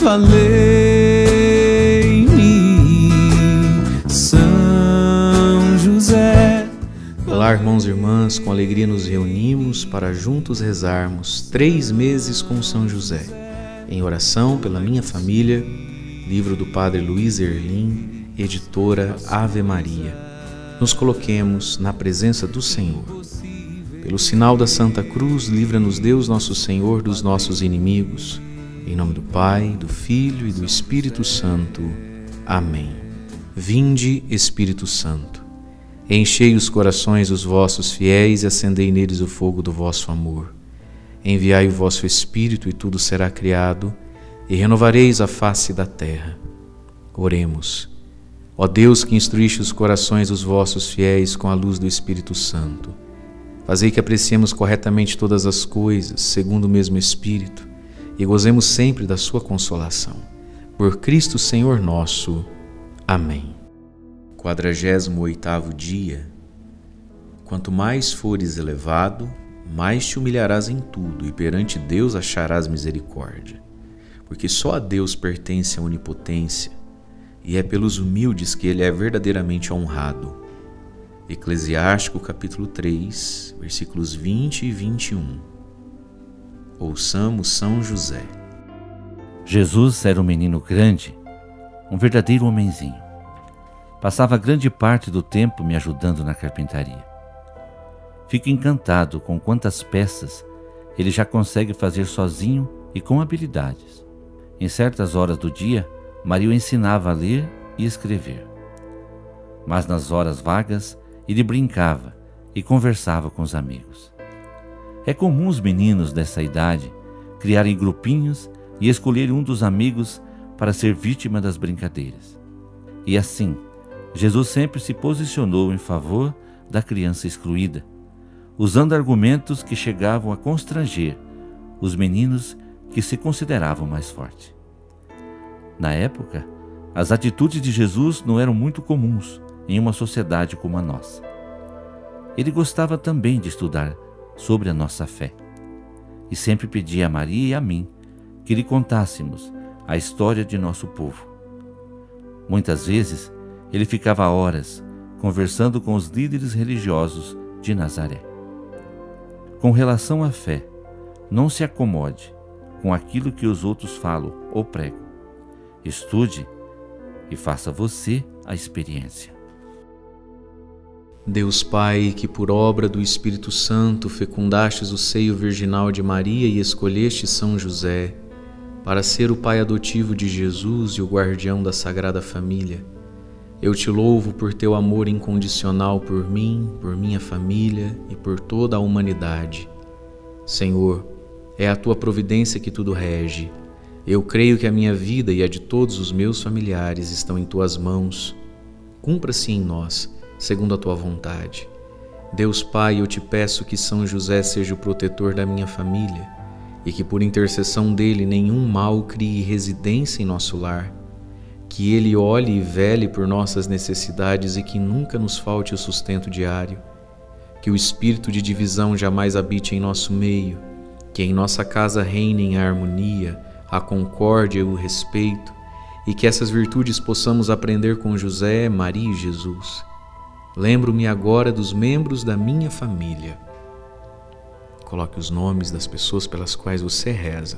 valei-me, São José. Olá, irmãos e irmãs, com alegria nos reunimos para juntos rezarmos 3 meses com São José, em oração pela minha família, livro do Padre Luiz Erlim, editora Ave Maria. Nos coloquemos na presença do Senhor. Pelo sinal da Santa Cruz, livra-nos Deus nosso Senhor dos nossos inimigos. Em nome do Pai, do Filho e do Espírito Santo. Amém. Vinde, Espírito Santo, enchei os corações dos vossos fiéis e acendei neles o fogo do vosso amor. Enviai o vosso Espírito e tudo será criado, e renovareis a face da terra. Oremos. Ó Deus, que instruíste os corações dos vossos fiéis com a luz do Espírito Santo, fazei que apreciemos corretamente todas as coisas, segundo o mesmo Espírito, e gozemos sempre da sua consolação. Por Cristo Senhor nosso. Amém. 48º dia. Quanto mais fores elevado, mais te humilharás em tudo, e perante Deus acharás misericórdia. Porque só a Deus pertence a onipotência, e é pelos humildes que Ele é verdadeiramente honrado. Eclesiástico capítulo 3, versículos 20 e 21. Ouçamos São José. Jesus era um menino grande, um verdadeiro homenzinho. Passava grande parte do tempo me ajudando na carpintaria. Fico encantado com quantas peças ele já consegue fazer sozinho e com habilidades. Em certas horas do dia, Maria o ensinava a ler e escrever. Mas nas horas vagas, ele brincava e conversava com os amigos. É comum os meninos dessa idade criarem grupinhos e escolherem um dos amigos para ser vítima das brincadeiras. E assim, Jesus sempre se posicionou em favor da criança excluída, usando argumentos que chegavam a constranger os meninos que se consideravam mais fortes. Na época, as atitudes de Jesus não eram muito comuns em uma sociedade como a nossa. Ele gostava também de estudar sobre a nossa fé e sempre pedia a Maria e a mim que lhe contássemos a história de nosso povo. Muitas vezes, ele ficava horas conversando com os líderes religiosos de Nazaré. Com relação à fé, não se acomode com aquilo que os outros falam ou pregam. Estude e faça você a experiência. Deus Pai, que por obra do Espírito Santo fecundastes o seio virginal de Maria e escolheste São José para ser o pai adotivo de Jesus e o guardião da Sagrada Família, eu te louvo por teu amor incondicional por mim, por minha família e por toda a humanidade. Senhor, é a tua providência que tudo rege. Eu creio que a minha vida e a de todos os meus familiares estão em tuas mãos. Cumpra-se em nós, segundo a tua vontade. Deus Pai, eu te peço que São José seja o protetor da minha família e que por intercessão dele nenhum mal crie residência em nosso lar. Que ele olhe e vele por nossas necessidades e que nunca nos falte o sustento diário. Que o espírito de divisão jamais habite em nosso meio. Que em nossa casa reinem a harmonia, a concórdia e o respeito, e que essas virtudes possamos aprender com José, Maria e Jesus. Lembro-me agora dos membros da minha família. Coloque os nomes das pessoas pelas quais você reza.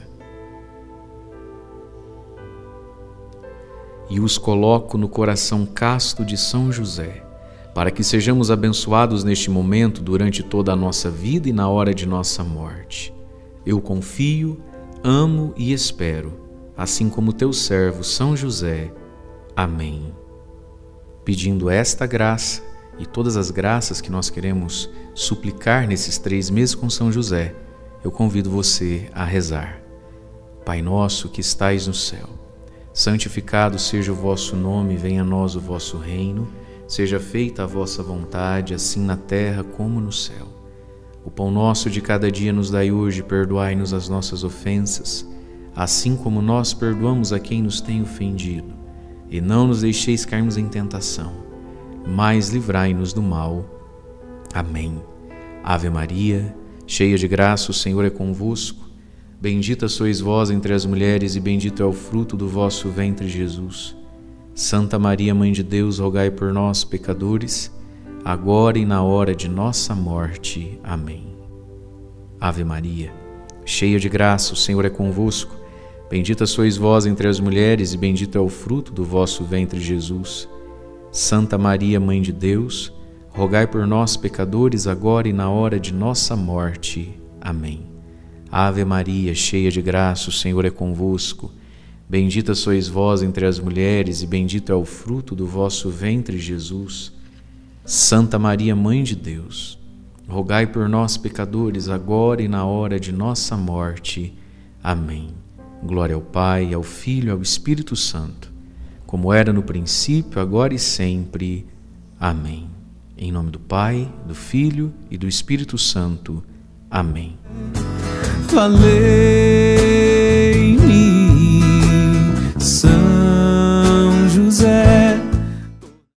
E os coloco no coração casto de São José, para que sejamos abençoados neste momento, durante toda a nossa vida e na hora de nossa morte. Eu confio, amo e espero, assim como teu servo São José. Amém. Pedindo esta graça e todas as graças que nós queremos suplicar nesses 3 meses com São José, eu convido você a rezar. Pai nosso que estais no céu, santificado seja o vosso nome, venha a nós o vosso reino, seja feita a vossa vontade, assim na terra como no céu. O pão nosso de cada dia nos dai hoje, perdoai-nos as nossas ofensas, assim como nós perdoamos a quem nos tem ofendido. E não nos deixeis cairmos em tentação, mas livrai-nos do mal. Amém. Ave Maria, cheia de graça, o Senhor é convosco. Bendita sois vós entre as mulheres, e bendito é o fruto do vosso ventre, Jesus. Santa Maria, Mãe de Deus, rogai por nós, pecadores, agora e na hora de nossa morte. Amém. Ave Maria, cheia de graça, o Senhor é convosco. Bendita sois vós entre as mulheres, e bendito é o fruto do vosso ventre, Jesus. Santa Maria, Mãe de Deus, rogai por nós, pecadores, agora e na hora de nossa morte. Amém. Ave Maria, cheia de graça, o Senhor é convosco. Bendita sois vós entre as mulheres, e bendito é o fruto do vosso ventre, Jesus. Santa Maria, Mãe de Deus, rogai por nós, pecadores, agora e na hora de nossa morte. Amém. Glória ao Pai, ao Filho e ao Espírito Santo, como era no princípio, agora e sempre. Amém. Em nome do Pai, do Filho e do Espírito Santo. Amém. Valeu.